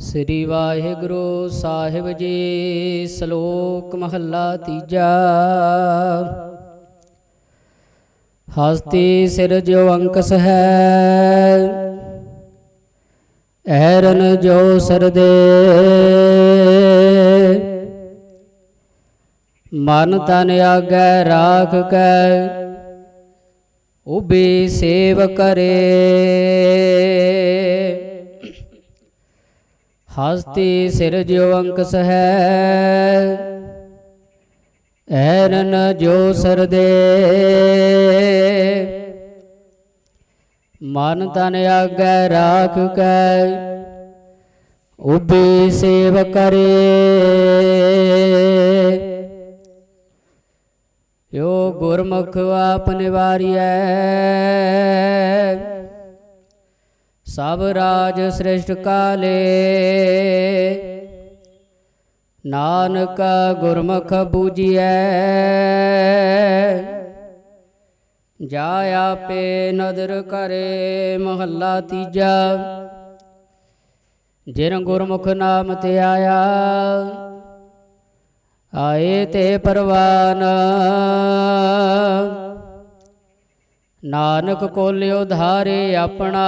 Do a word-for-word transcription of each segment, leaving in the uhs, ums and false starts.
श्री वाहिगुरु साहिब जी। सलोक महला तीजा। हस्ती सिर जो अंकस है, ऐरन जो सरदे। मन तन आगे राख कै, उबी सेव करे। हस्ती सिर जो अंकस है, ऐरन जो सरदे। मन तन आगे राख कै, उबी सेव करे। यो गुरमुख आप निवारिय, सब राज श्रेष्ठ काले। नानक गुरमुख बूझिए, जाया पे नदर करे। महला तीजा। जिन गुरमुख नाम ते आया, आए ते परवान। नानक कोल्यो धारे अपना,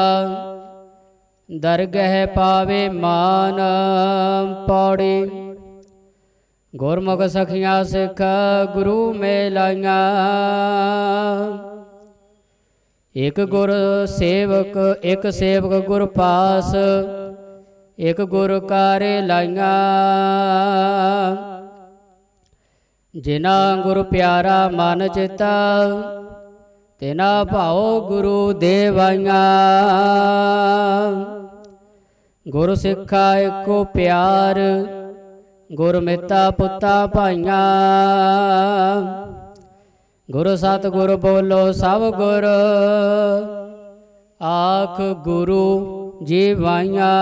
दरगह पावे मान। पौड़ी। गुरमुख सखियाँ सिख गुरु में लाइया, एक गुर सेवक एक सेवक गुर पास, एक गुर कारे लाइया। जिना गुरु प्यारा मन चिता, तेना भाओ गुरु देवाइया। गुरु सिखा एको प्यार, गुरु मिता पुता भाइया। गुरु सतगुरु बोलो सब गुर, आख गुरु जीवाइया।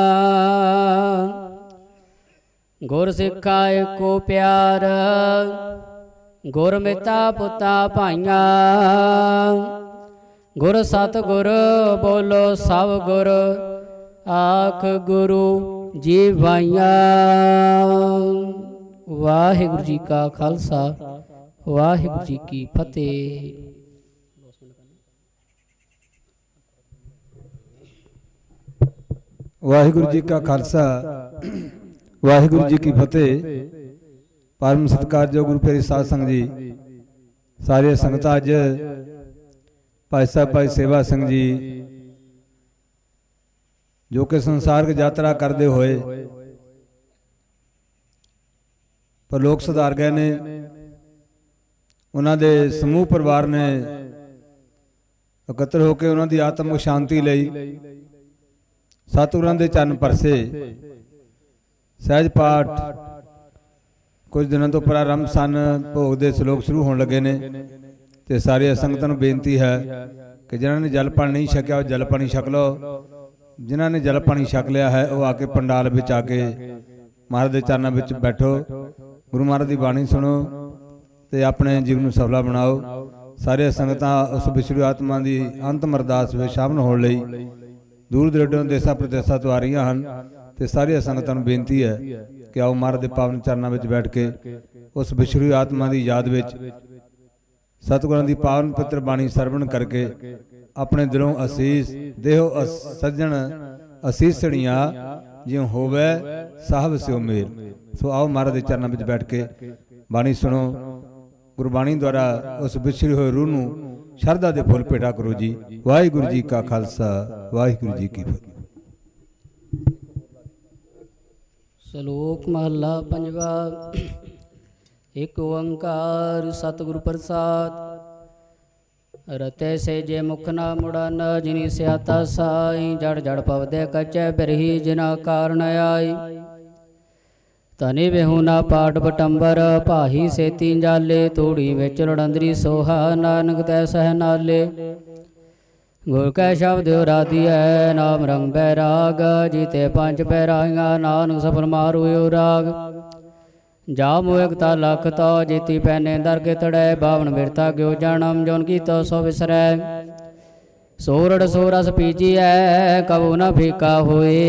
गुर सिखा एको प्यार, गुर मिता पुता भाइया। गुर सतगुर बोलो सब गुर, आख गुरु जीवाइया। वाहिगुरु जी का खालसा, वाहिगुरु जी की फतेह। वाहिगुरु जी का खालसा, वाहिगुरु जी की फतेह। परम सत्कार जो गुरु प्यारे साध संग जी, सारे संगत अज भाई साहब भाई सेवा सिंह जी जो कि संसारिक यात्रा करते हुए परलोक सुधार गए ने। उन्होंने समूह परिवार ने इकट्ठे होकर उन्होंने आत्मक शांति लई सतगुरां दे चरण परसे सहज पाठ कुछ दिनों तो प्रारंभ सन। भोग के श्लोक शुरू होने लगे ने ते सारी संगतां नूं बेनती है कि जिन्होंने ने जल पानी नहीं छकिया जल पानी छक लो। जिन्होंने ने जल पानी छक लिया है वह आके पंडाल विच आके महाराज के चरणों में बैठो, गुरु महाराज की बाणी सुनो ते अपने जीवन नूं सफला बनाओ। सारे संगतां उस विछड़ी आत्मा की अंतिम अरदास में शामिल होने लई दूर दरेडों देशा प्रदेशों तो आ रही हैं ते सारी संगतां नूं बेनती है कि आओ महाराज के पावन चरणों में बैठ के उस विछड़ी आत्मा की याद में सतगुरां की पावन पवित्र बाणी सरवण करके अपने दिलों असीस देहो सज्जन असीसणिया जिउं होवे साहब स्यो मेल। सो आओ महाराज के चरणों में बैठ के बाणी सुनो। गुरबाणी द्वारा उस विछड़ी हुए रूह नूं शरधा दे फुल भेटा करो जी। वाहिगुरु जी का खालसा, वाहिगुरु जी की फतेह। सलोक महला पंजवा। एक ओंकार सतगुरु प्रसाद। रते से जे मुख ना मुड़न, जिनी स्याता साई। जड़ जड़ पवदे कच्चे बिरही, जिना कारण आई। तनि बेहू ना पाठ बटंबर, भाही से तीन जाले। तूड़ी विच लड़ंदरी सोहा, नानक तै सह नाले। गुर कै शब्द राधी है, नाम रंग बैराग। जीते पंच पैराइया, नानक सफल मारू राग। जामो एकता लख तो जीती पैने दर के तड़े। बावन बिरता क्यों जानम, जोन की तो सो विसरै। सोरठ सो रस पीजिए कबू न फीका होए।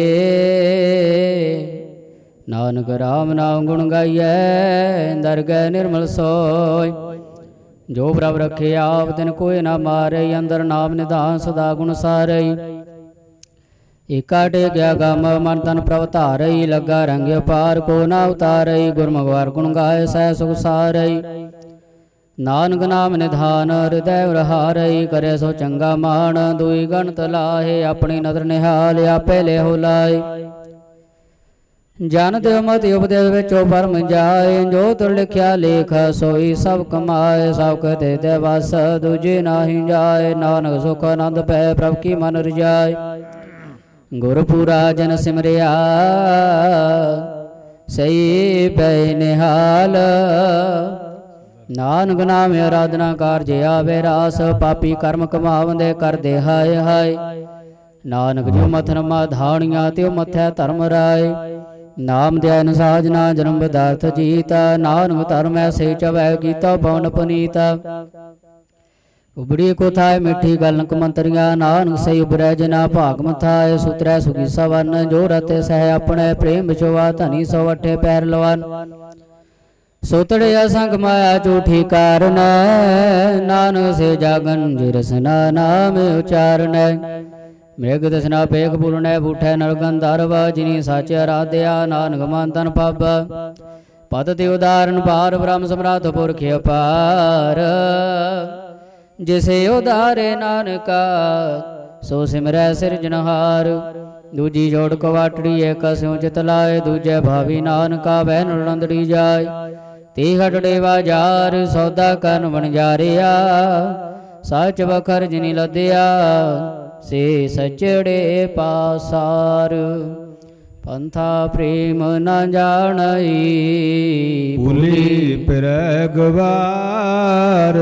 नानक राम नाम गुण गाइए दरगह निर्मल सोय। जो प्रभ रखे आप दिन कोई ना मारे। अंदर नाम निधान सदा गुण सारे। एका टेक्या गम मन तन प्रभ धारई। लगा रंग पार को ना उतारई। गुरमुखवार गुण गाय सह सुख सारई। नानक नाम निधान हृदय हारई। करे सो चंगा मान दुई गणत लाहे। अपनी नदर निहाल आपे ले हो लाए। जन देव मति उपदेश विचो परम जाए। जो तुर लिखिया लेख सोई सब कमाए। सब कहते दे बस दूजे नाही जाए। नानक सुख आनंद पै प्रभ की मन रिजाए। गुरपुरा जन सिमरिया सही पै निहाल। नानक नाम आराधना कारज आवे रास। पापी कर्म कमावंदे करदे हाय हाय। नानक जो मथन मा धाणिया त्यो मथै धर्म राय। नाम ध्यान साजना जन्म पदार्थ जीता। नानक धर्म ऐसे चवै कीता पवन पनीता। उबड़ी को थाय मिठी गलनक मंतरिया। नानक सही उबरै जना भाग मथाए। सुतरै सुखी सवन जो रते सह अपने। प्रेम विचोवा धनी सौ अठे पैर लवन। सोतड़िया संग माया झूठी कारण। नानक से जागन जिरसना नाम उचारण। मृग दसना पेख पुरने बूठे नरगंधर्व। जिनी साचे आराध्या नानक मान तन पब। पद ते उदाहरण पार ब्रह्म सम्राट पुरख अपार। जिसे उदारे नानका सो सिमरै सिरजनहार। दूजी जोड़ कवाटड़ी एक स्यों चित लाए। दूजे भावी नानका बहन नंदड़ी जाए। ते हटड़े बाजार सौदा करन वणजारिया। सच बखर जिनी लदया से सचड़े पासार। पंथा प्रेम न जानई भूली फिरै गवार।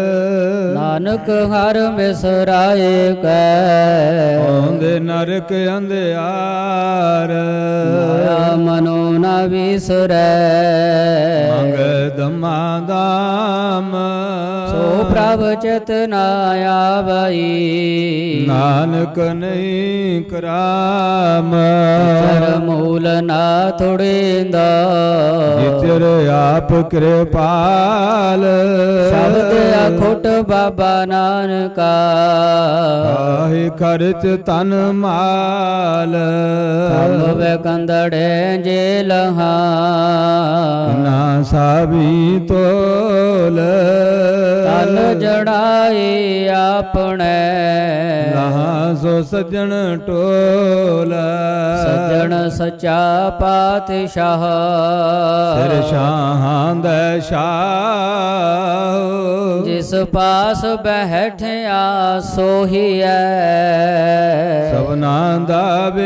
नानक हर बिसराए कै औंदे नरक अंधियार। माया मनो न बिसरै मंगै दमा दाम। सो प्रभ चित न आवई। नानक नहीं कराम। चर मूल ना थोड़ेंदा जितर आप कृपाल। शब्द अखुट बाबा नानका काहे खर्च तन माल। सब वे कंदड़े जेलहा ना साबी तोल। तन जड़ाए आपने नहा सो सज्जन टोल। सज्जन सच्चा पातशाह सिर शाहां दै शाह। जिस पास बैठिया सोहिया सबना दा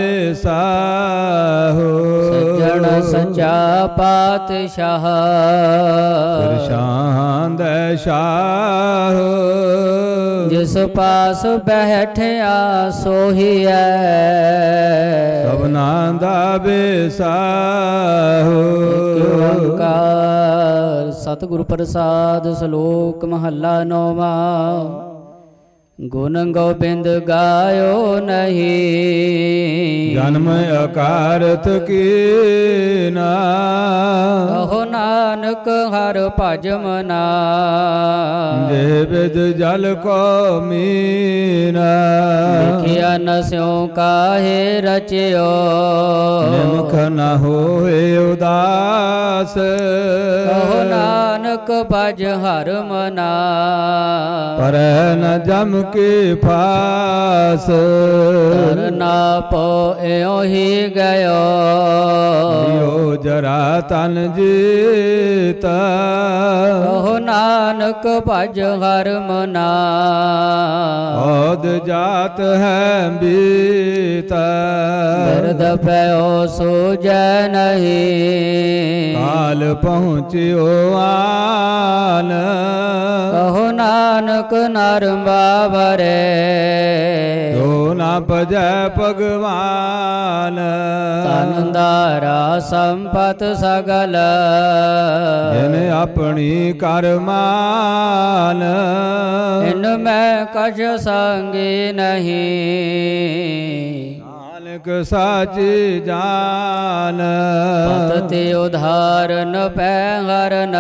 बेसाहो। सज्जन सच्चा पातशाह सिर शाहां दै शाह। जिस पास बैठिया सोहिया सबना दा बेसाहो। ओंकार सतगुरु प्रसाद। श्लोक महला नौवा। गुण गोबिंद गायो नहीं जन्म अकारथ कीना। कहो नानक हर भज मना जे विद जल को मीना। लिखिया न स्यों काहे रचियो निमख न होए उदास। कहो नानक भज हर मना पर न जम के फास। करना पो एओ ही गयो यो जरा तन जीता। कहो नानक भज हर मना औद जात है बीता। बिरद पयो सूझै नहीं काल पहुँचियो आन कहो नानक नर बाबरे जो ना भजै भगवान तन दारा संपत सगल जिन अपनी करमान इनमें कछ संगी नहीं नानक साची जान पतति उदाहरण पैहरन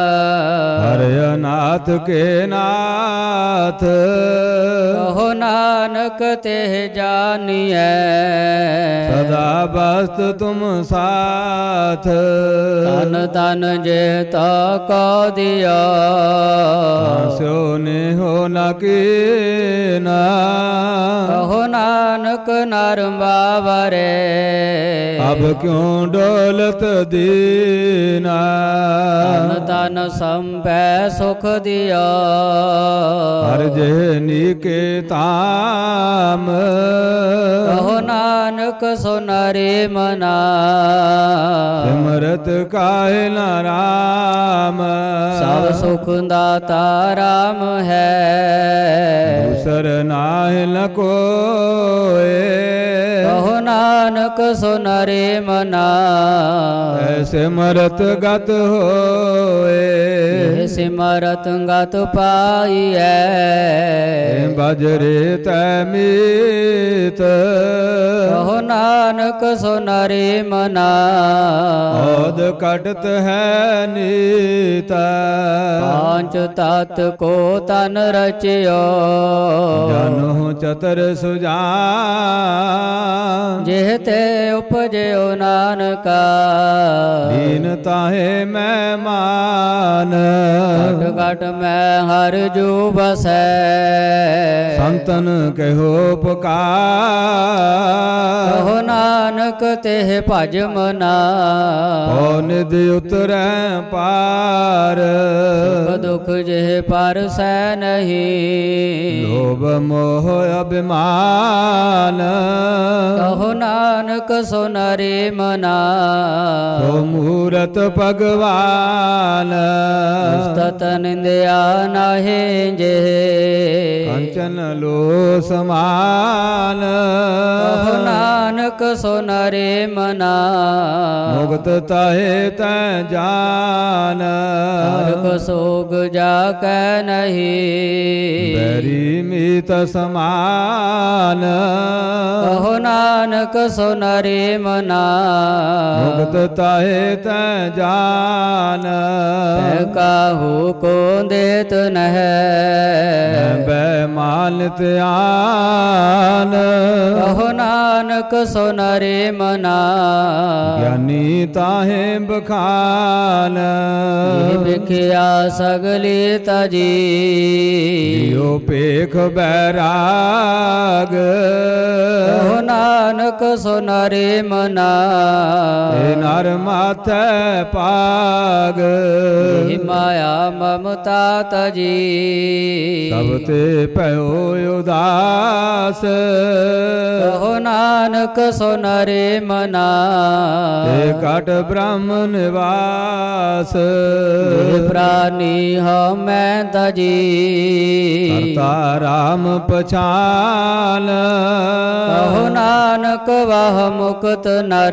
हरनाथ के नाथ कहो नानक ते जानिए सदा बस्त तुम साथ तन तन जे तो को दियो सो ने हो न की ना कहो नानक नर बाबरे अब क्यों डोलत दीना तन तन संपै सुख दियो हर जहनी के ताम कहो नानक सुनरे मना सिमरत काहे न राम सब सुख दाता राम है दूसर नाहि न कोय कहो नानक सुनरे मना ऐसे मरत गत होए सिमरत गत पाइए बजरे तमीत कहो नानक सुनरे मना औद कटत है नीत पांच तत् को तन रचियो जनु चतर सुजान जेहते उपजयो नानका दीन ताहे मैं मान घट घट में हर जू बसै संतन कहो पुकार कहो नानक तेह भज मना ओ निधि उतरै पार सुख दुख जेह पर सै नहीं लोभ मोह अभिमान कहो नानक सुनरे मना तो मूरत भगवान उस्तत निंदया नाहे जे कंचन लो समान कहो नानक सुनरे मना मुक्त ताहे तै जान नरक सोग जाकै नहीं बैरी मीत समान कहो नानक सुनरे मना मुक्त ताहे तै जान काहू को देत नह बैमानत आन कहो नानक सुनरे मना ज्ञानी ताहे बखान बिखिया सगली तजी यो पेख बैराग कहो नानक सुनरे मना नर माथे पाग माया ममता तजी सब ते पयो उदास कहो नानक सुनरे मना कट ब्रह्म निवास प्राणी हो मैं तजी करता राम पछान कहो नानक वह मुक्त नर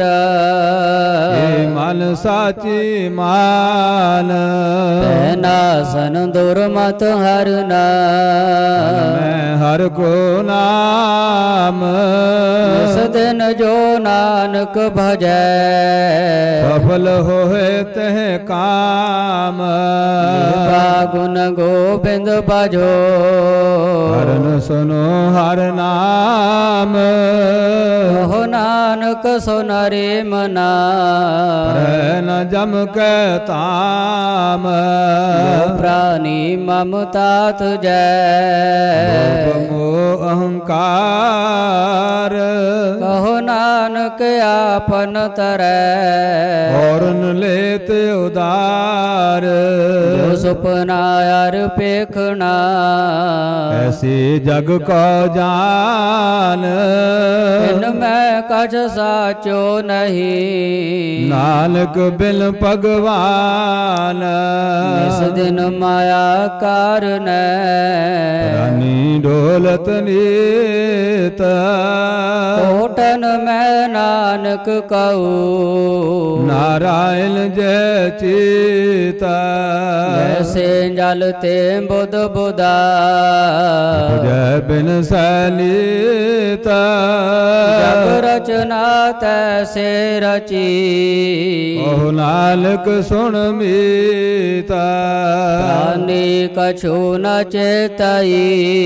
मन साची मान नासन दुर्मत हर न मैं हर को नाम इस दिन जो नानक भजै सफल होए तह काम गुन गोविंद भजो हरन सुनो हर नाम कहो नानक सुनरे मना न जम के ताम प्राणी ममता तुझै मोह अहंकार कहो नानक नानक आपन तरह औरन लेत उदार जो सुपना यार पेखना ऐसे जग को जान इनमें कछ साचो नहीं नानक बिन भगवान इस दिन माया कारण रानी ढोलत नीत कोटन में नानक कहू नारायण जय चीता जैसे जलते बुध बुधा जय बिन सलीता जग रचना तैसे रची ओह नानक सुन मीता प्राणी कछु न चेतई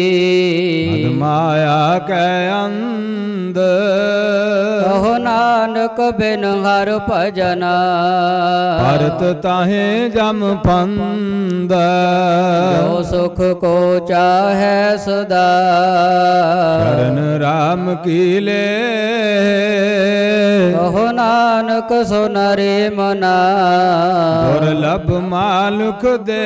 माया के अंध कहो नानक बिन हर भजना भरत ताहे जम फंद जो सुख को चाहे सदा शरण राम की ले कहो नानक सुनरे मना दुर्लभ मानुख दे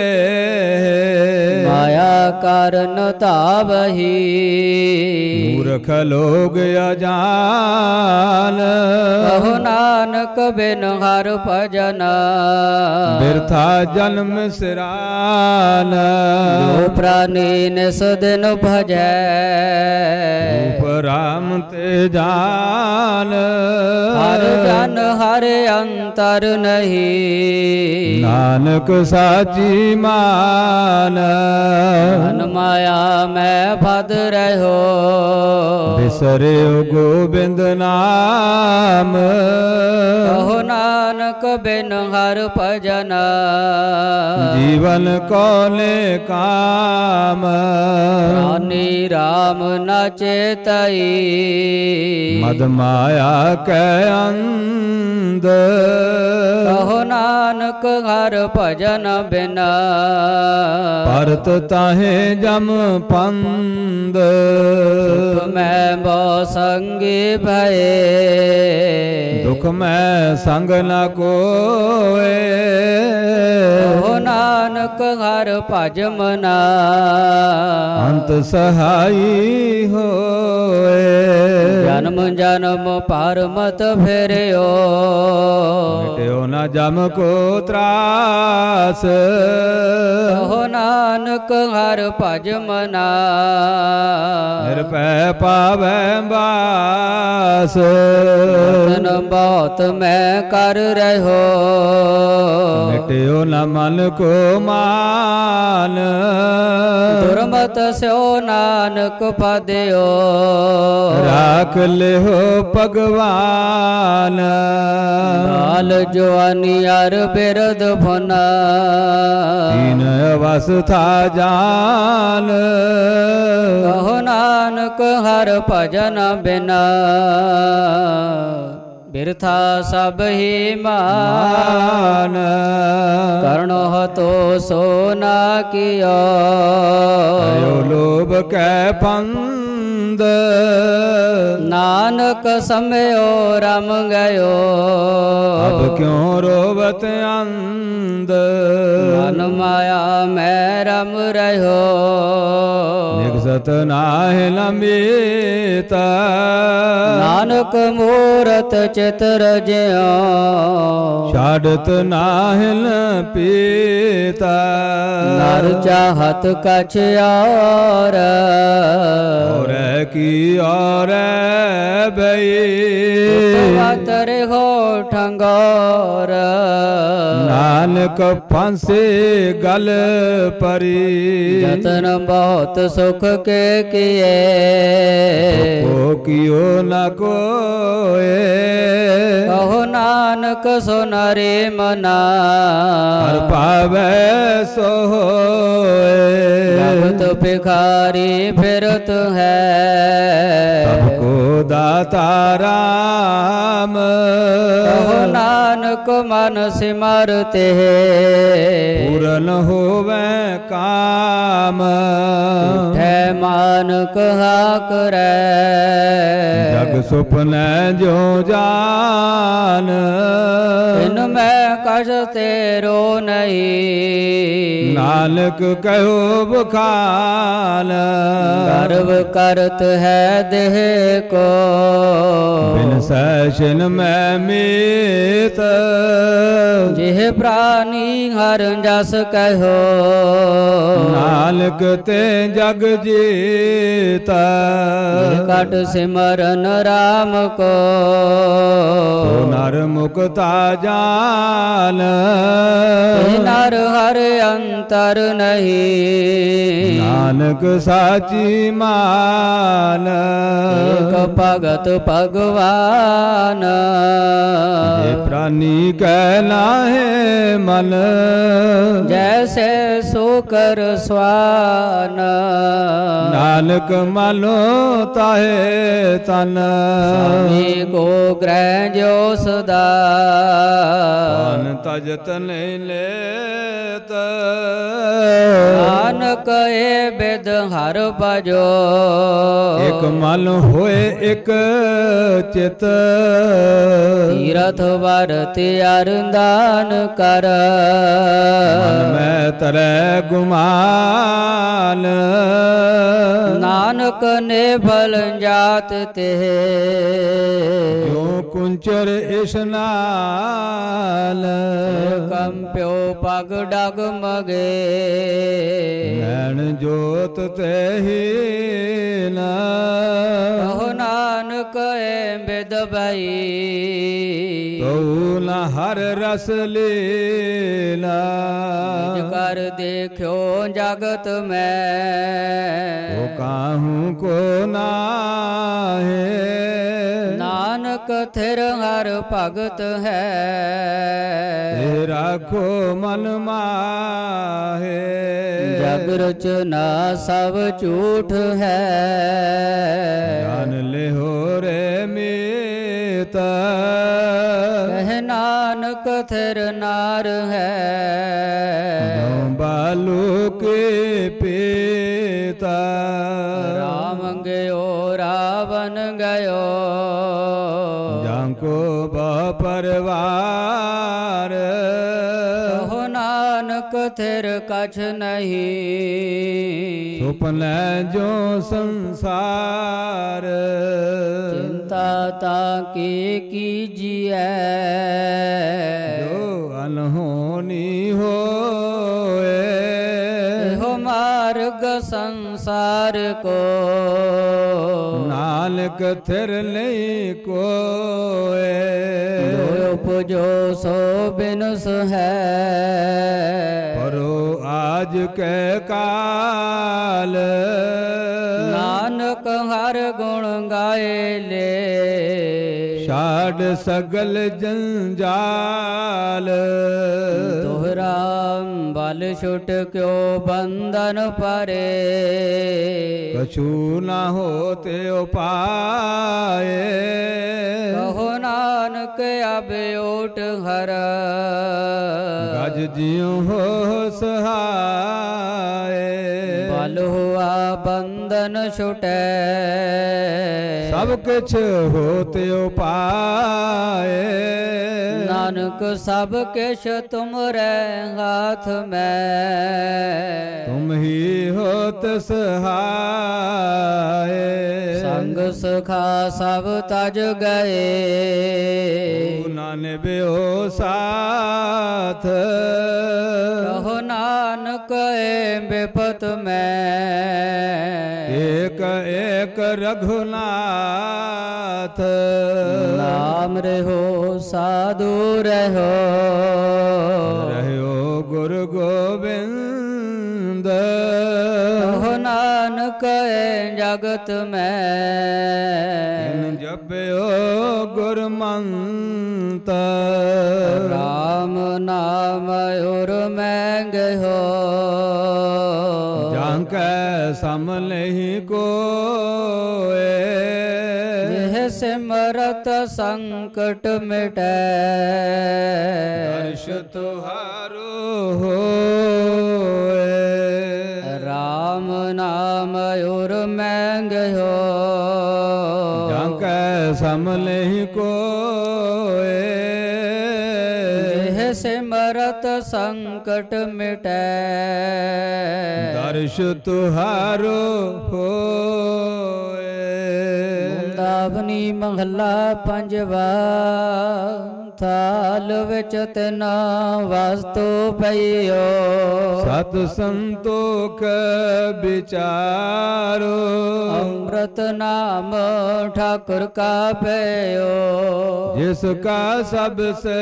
माया कारण तावही मूर्ख लोग अजान कहो नानक बिन हर भजना बिरथा जन्म सिरान जो प्राणी निस दिन भजै रूप राम ते जान हर जन हर अंतर नहीं नानक साची मान मन माया में भद रहो बिसरे गोविंद नाम कहो नानक बिन हर भजना जीवन कौने काम प्राणी राम न चेतई मद माया के अंध कहो नानक हर भजन बिना भरत ताहे जम पंद सुख में बो संगी भये दुख में संग न कोए कहो नानक हर भज मना अंत सहाई होए जन्म जन्म पार मत फेरियो मिट्यो न जम को त्रास कहो नानक हर भज मना निरपै पावै बास रतन बहुत मैं कर रहो मिट्यो न मन को मान दुर्मत स्यो नानक पदयो राख ले हो भगवान बाल जवानी अर बिरद भुना दीन अवस्था जान कहो नानक हर भजन बिना बिरथा सब ही मान करणो तो सोना कियो लोभ कै फंद नानक समयो रम गयो अब क्यों रोवत अंध मन माया में रम रहो निगसत नाहि लंबिता नानक मूरत चित्र ज्यो छाड़त नाहिल पीता नर चाहत कछ और और की और भई तरे हो ठंगोर नानक फंसे गल परी जतन बहुत सुख के किए को कियो न कोए कहो नानक सुनरे मना हर पावे सो जगत भिखारी फिरत है सबको दाता राम कहो नानक मन सिमरते पूरन होवे काम है मान कहा करे जग जग सुपन जो जान इनमें कश तेरो नहीं नानक कहो बखान गर्व करत है देह को बिन सैशन में मीत जिह प्राणी हर जस कहो नानक ते जग जीता कट सिमरन राम को तो नर मुक्ता जान नर हर अंतर नहीं नानक साची मान एक भगत भगवान ये प्राणी कहना है मन जैसे सोकर स्वान नानक मानो ताहे तन स्वामी को ग्रह जो सदा तजत नहीं लेत नानक ए बेद हर बजो एक मन होए एक चित तीरथ वर्ति अरदान कर मन में तरह गुमान नानक ने भल जात ते क्यों कुंचर स्नान कंप्यो पग डग मगे नैन जोत ते ही ना कहो नानक ए बेद भाई तो न हर रस लीला कर देखो जगत में वो काहू को ना है नानक थिर हर भगत है राखो मन माहे जग रचना सब झूठ है जान ले हो रे मीत कह नानक थिर नार है बालू के पिता राम गयो रावण गयो जाको परिवार कहो नानक थिर कछ नहीं सुपन जो संसार चिंता ताकी कीजिए जो अनहोनी हो हो मार्ग संसार को नानक थिर नहीं को उपजो सो बिनुस है परो आज के काल नानक हर गुण गाए ले छाड़ सगल जंजाल तोहरा बल छुट क्यों बंधन परे कछु न होते उपाय कहो नानक अब ओट हर गज जियो हो सहाय बल हुआ बंधन छुटे सब कुछ होते उपाय नानक सब किश तुमरे हाथ में तुम ही होत सहाय संग सखा सब तज गए नान बेओ साथ कहो नानक ए विपत में एक एक रघुनाथ नाम रहो साधु रहो रहो गुरु गोविंद कहो नानक ए जगत में जब ओ गुरमंत राम नाम और मैं गयो जांके सम नहीं को सिमरत संकट मिटे हर्ष तुहारो हो राम नाम और मैं गयो जांके समले ही कोए। जेह सिमरत संकट मिटै दर्श तुहारो होए। मुंदावनी महला पंजवा थाल विच तिना वास्तु पइयो। सत संतोख विचारो अमृत नाम ठाकुर का पइयो। जिसका सबसे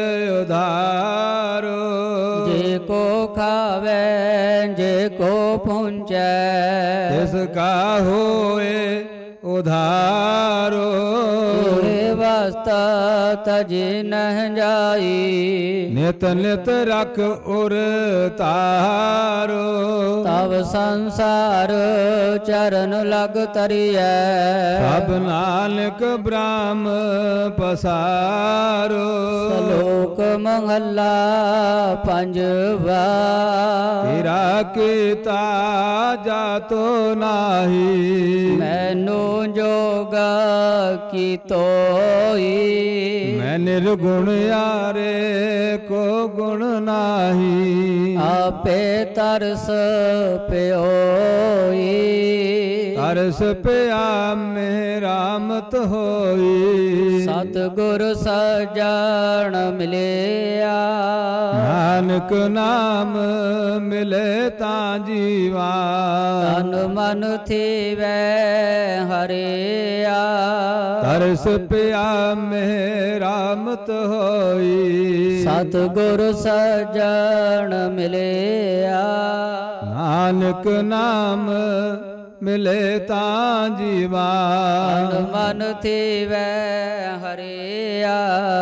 उधारो जे को खावे जे को पूंचे। जिसका होए उधारो वास्ता तजे नह जाई। नित नित रख उर तारो तब संसार चरण लग तरिए। सब नानक ब्राह्म पसारो। श्लोक महला पंजवा तेरा कीता जातो नाही। मैनू जोगा की तोई। मैं निर्गुण यारे को गुण नाही। आपे तरस प्योई। तरस प्या मेरा मत होई। सतगुर सजन मिलिया। नानक नाम मिले ता जीवा। तन मन थीवै हरिया। तरस प्या मेरा मत होई। सतगुर सजन मिलिया। नानक नाम मिले ता जीवा। तन मन थीवै हरिया।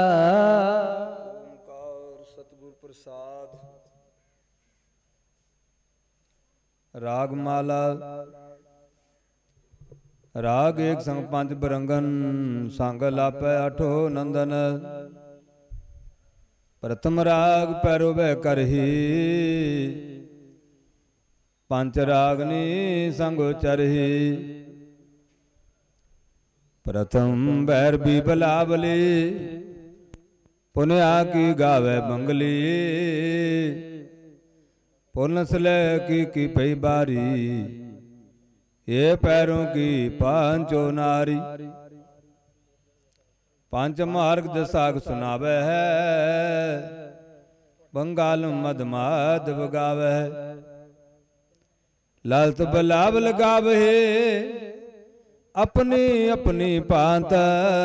सतगुर प्रसाद। रागमाला। राग एक संग पंच बरंगन संग लापै अठो नंदन। प्रथम राग पैरो बह करही। पंच रागनी संग चरही। प्रथम बैर भी बलावली। पुन्या की गावे बंगली। पुनसले की की पई बारी। ये पैरों की पांचो नारी। पांच मार्ग दसाग सुनावे है। बंगाल मदमाद बगावे है। लालत बलाब लगावे अपनी अपनी पांत।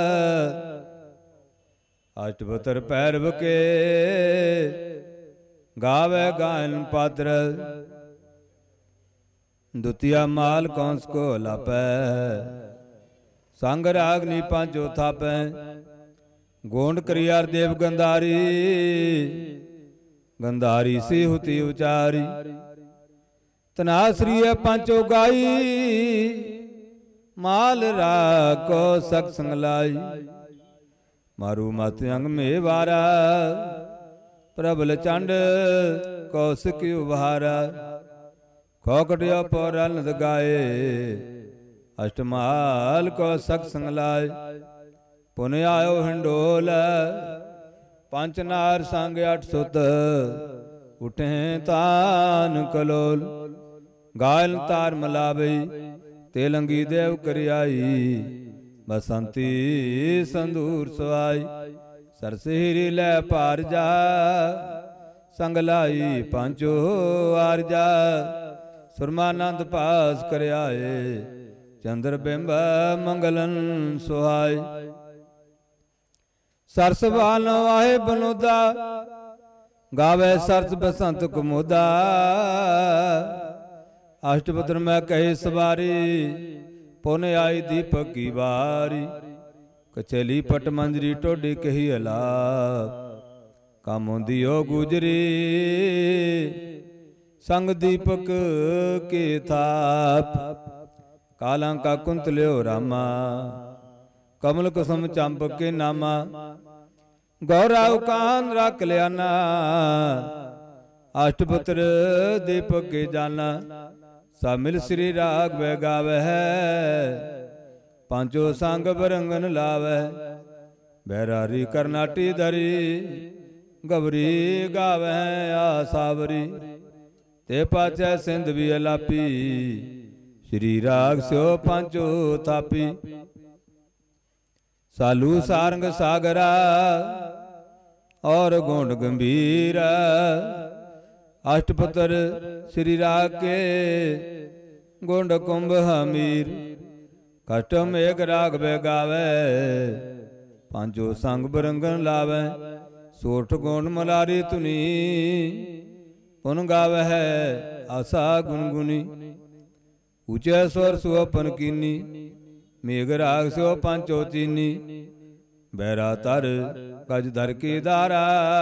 अष्टभुतर पैरव के गावे गायन पात्र। द्वितीय माल कौंस को लापै। संग रागनी पांचो थापै। गोंड करियार देव गंधारी। गंधारी सी हुती उचारी। तनाश्री पांचो गाई। माल राग को सक संग लाई। मारू मत अंग में वारा। प्रबल चंड कौशिक उभारा। खोकटिया पौरन गाए। अष्टमाल को सक संग लाए। पुन आयो हिंडोल। पंच नार संग अठ सुत। उठे तान कलोल। गायल तार मलाबई। तेलंगी देव करियाई। बसंती संदूर सवाई। सरसिरी लै पार जा। संगलाई पांचो आरजा। सुरमानंद पास कर आए। चंद्र बिंब मंगलन सुहाय। सरस बाल वाहे बनोदा। गावे सरस बसंत कुमुदा। अष्टपुत्र में कही सवारी। पुन आई दीपक की बारी। कचेली पट मंजरी टोडी कही अलाप। कामोदियो गुजरी। संग दीपक के थाप। काला का कुंत लियो रामा। कमल कुसुम चंपक के नामा। गौराव कान रख लियाना। अष्टपुत्र दीपक के जाना। सामिल श्री राग वे गावे है। पांचो संग बरंगन लावै। बैरारी करनाटी धरी गबरी गावै आसावरी। ते पाछै सिंध भी अलापी श्री राग स्यो पांचो थापी। सालू सारंग सागरा और गोंड गंभीर। अष्टपत्र श्री राग के गोंड कुंभ हमीर। कष्टम एक राग बेगावे पांचो संग बरंगन लावे। सोठ गोंड मलारी तुनी पुन गावे है आशा गुनगुनी। ऊंचे स्वर सुअपन कीनी मेघ राग सो पांचो चीनी। बैरा तर गज धर की दारा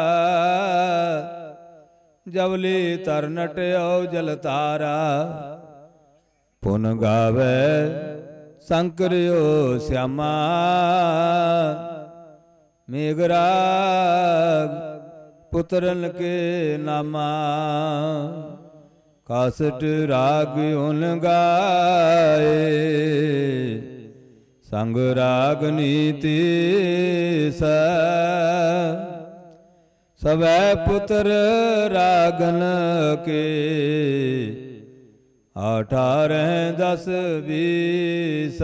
जवली तर नटयो जल तारा। पुन गावे शंकरियो श्यामा मेघराग पुत्रन के नामा। कासट राग उन गाए संग राग नीति सवै पुत्र रागन के। अठारह दस बीस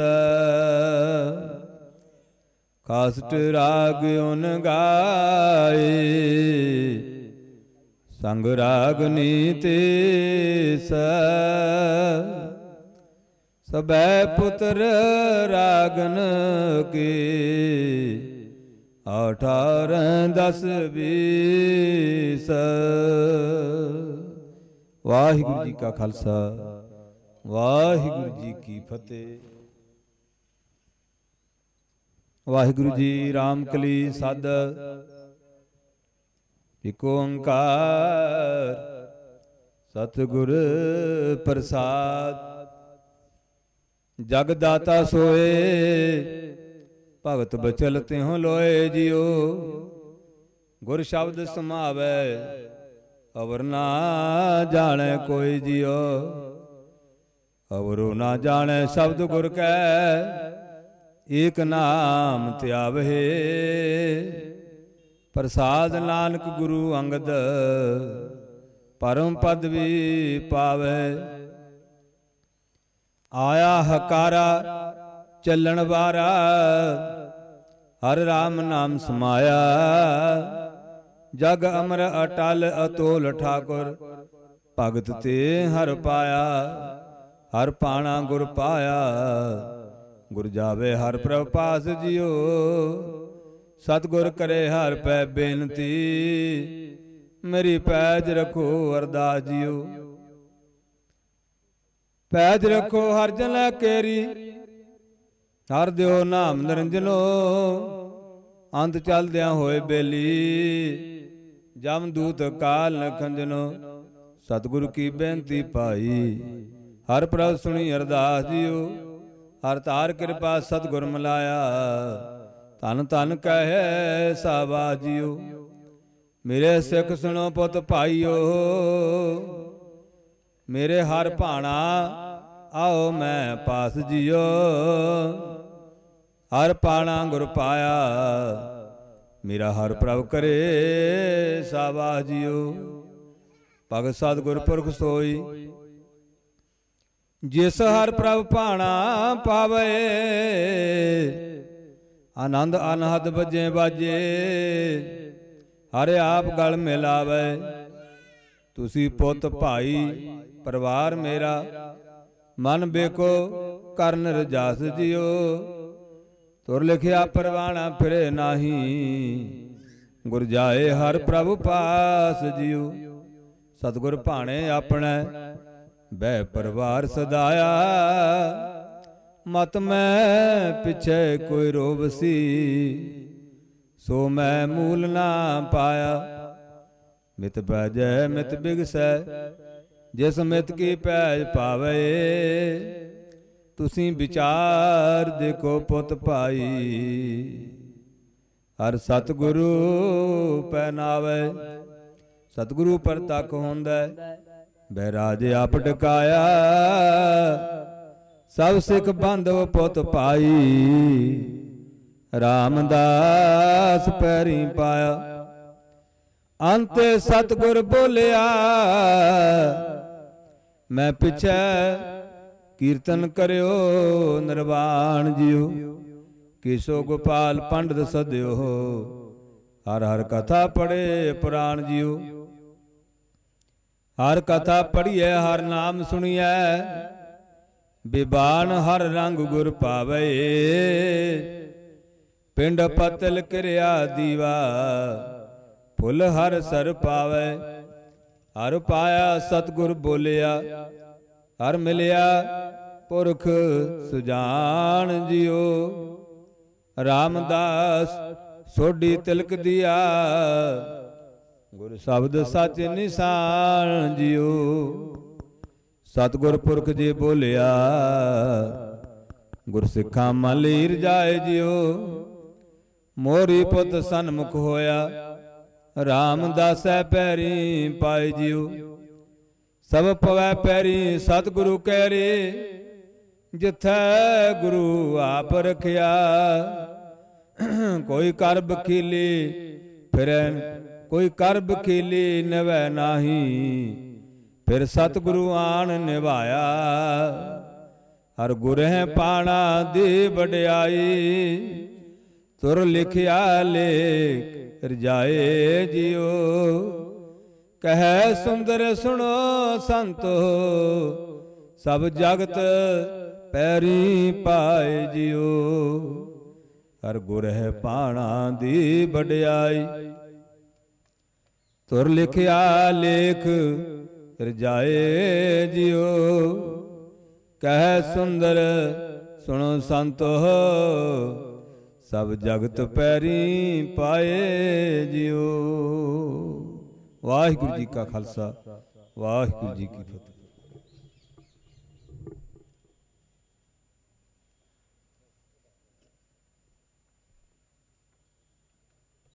काष्ट राग उन गाए संग राग नीति सबै पुत्र रागन के। अठारह दस बीस। वाहिगुरु जी का खालसा वाहिगुरु जी की फतेह। वाहिगुरु जी रामकली सद इक ओंकार सतगुर प्रसाद। जगदाता सोए भगत बचल त्यों लोए जियो। गुर शब्द समावै अवर ना जाने कोई जियो। अवरो ना जाने शब्द गुर कै एक नाम त्यावे। प्रसाद नानक गुरु अंगद परम पदवी पावे। आया हकारा चलन वारा हर राम नाम समाया। जग अमर अटल अतोल ठाकुर भगत ते हर पाया। हर पाना गुर पाया गुर जावे हर प्रभ पास जियो। सतगुर करे हर पै बेनती मेरी पैज रखो अरदास जियो। पैज रखो हर जन केरी हर दियो नाम निरंजनो। अंत चलद्या होए बेली जम दूत काल न खंजनो। सतगुरु की बेनती पाई हर प्रभ सुनी अरदास जियो। हर तार कृपा सतगुर मिलाया तन तन कहे साबा जियो। मेरे सिख सुनो पुत भाईओ मेरे हर भाणा आओ मैं पास जियो। हर पाना गुर पाया मेरा हर प्रभ करे साबा जियो। भगत सतगुर पुरख सोई जिस हर प्रभ भाणा पावे। आनंद अनहद बजे बाजे हरे आप गल मिलावे। तुसी पुत भाई परिवार मेरा मन बेको करन रजास जियो। तुर लिखिया परवाना फिरे नाही गुर जाए हर प्रभु पास जियो। सतगुर भाणे अपने बह परिवार सदाया। मत मैं पिछे कोई रोबसी सो मैं मूल ना पाया। मित पैजै मित बिगसै जिस मित की पैज पावे। तुसी विचार देखो पुत भाई हर सतगुरु पहनावे। सतगुरु पर तक होंदा बैराज आप टकाया। सब सिख बांधव पुत पाई, रामदास पैरी पाया। अंते सतगुर बोलिया, मैं पिछे कीर्तन करियो निर्वाण जियो। किसो गोपाल पंडित सद्यो, हर हर कथा पढ़े पुराण जियो। हर कथा पढ़िए हर नाम सुनिए, बिबान हर रंग गुर पावे। पिंड पतल किरिया दीवा, फुल हर सर पावे। हर पाया सतगुर बोलिया, हर मिलिया पुरख सुजान जियो। रामदास सोडी तिलक दिया, गुर शब्द सच निशान जियो। सतगुर पुरख जी बोलिया, गुर सिखा मन लीर जाए जियो। मोरी पुत सन्मुख होया, रामदास पैरी पाए जियो। सब पवै पैरी सतगुरु कहरे, जिथे गुरु आप रखिया। कोई कर बखीली फिर कोई कर बखीली नवै नाही, फिर सतगुरु आन निभाया। हर गुरह पाना दी बड़ियाई, तुर लिखिया लेख रजाए जियो। कह सुंदर सुनो संतो, सब जगत पैरी पाए जियो। हर गुरह पाना दी बड़ियाई, तुर लिखिया लेख रजाए जियो। कह सुंदर सुनो संतो, सब जगत पैरी पाए जियो। वाहिगुरु जी का खालसा, वाहिगुरु जी की फतेह।